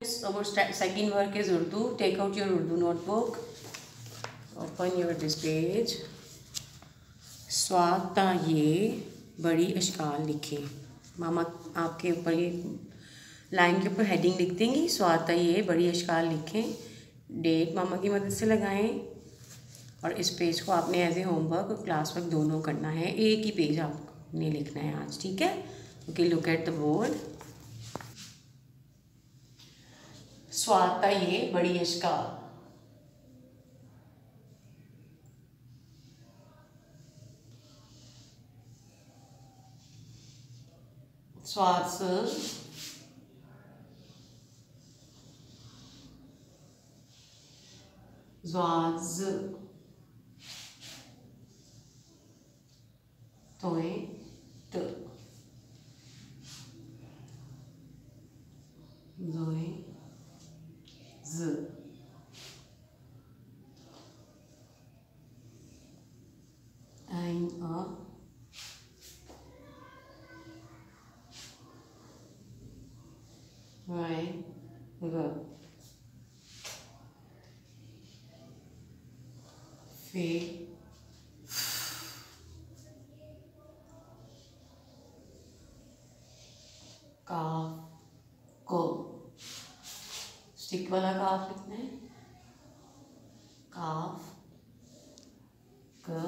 Our second work is Urdu. Take out your Urdu notebook. Open your this page. स्वाता ये बड़ी अशकाल लिखें। मामा आपके ऊपर ये लाइन के ऊपर हेडिंग लिख देंगी। स्वाता ये बड़ी अशकाल लिखें। डेट मामा की मदद से लगाएं और इस पेज को आपने एज ए होमवर्क और क्लास वर्क दोनों करना है। एक ही पेज आपने लिखना है आज, ठीक है। Okay, look at the board. स्वाता ये बड़ी अशकाल। स्वास ज़्वाज़ तोए त ज़ोए ज़ ऐन अ राय ग फे काफ को। स्टिक वाला काफ लिखना है। काफ क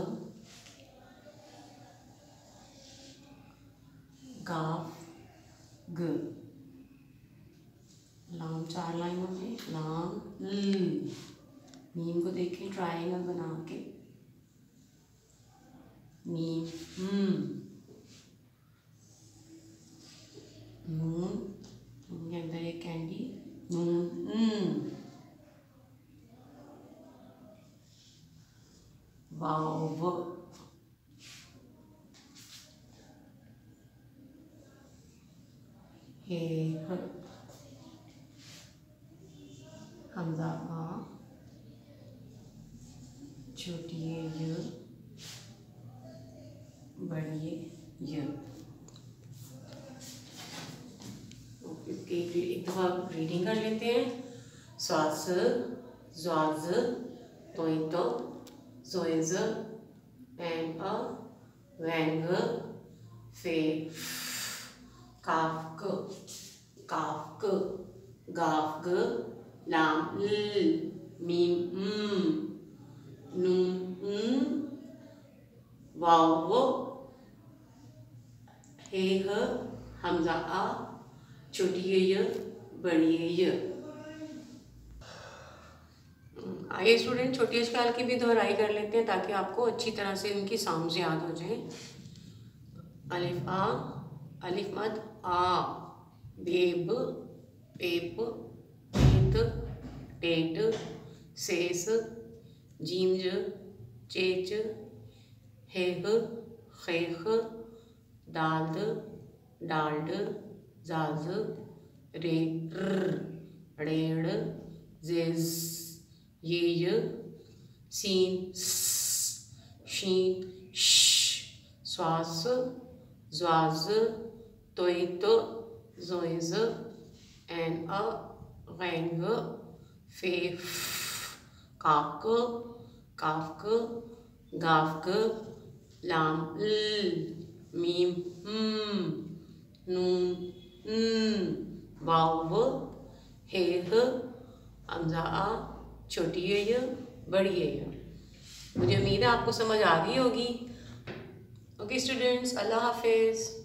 गाफ ग। लाम 4 लाइनों में। लाम ल। मीम को देखें ट्रायंगल बना के। मीम नून के अंदर एक कैंडी नून वाव हे हमजा आ छोटी य बड़ी य। इसकी एक दफ़ा रीडिंग कर लेते हैं। स्वास ज़्वाज़ तोइतो ज़ोएज़ ऐन अ वैंग फे काफ क गाफ ग लाम ल मीम नून वाव हे हमजा आ छोटी य बड़ी य। आइए स्टूडेंट, छोटी अशकाल की भी दोहराई कर लेते हैं ताकि आपको अच्छी तरह से इनकी साउंड्स याद हो जाए। अलिफ आ, अलिफ मद आ, बेब पेप पेत टेट सेस जीम ज चेच हेह खेख दाल्द डाल्ड जाज रे रेड़ जेज ये सीन शीन स्वास ज़्वाज़ तोइतो ज़ोएज़ ऐन अ गैंग फे काक काफ्क गाफ्क लाम ल मीम नून वाव हेह हमजा आ छोटी य बड़ी य। मुझे उम्मीद है आपको समझ आ गई होगी। ओके स्टूडेंट्स, अल्लाह हाफिज़।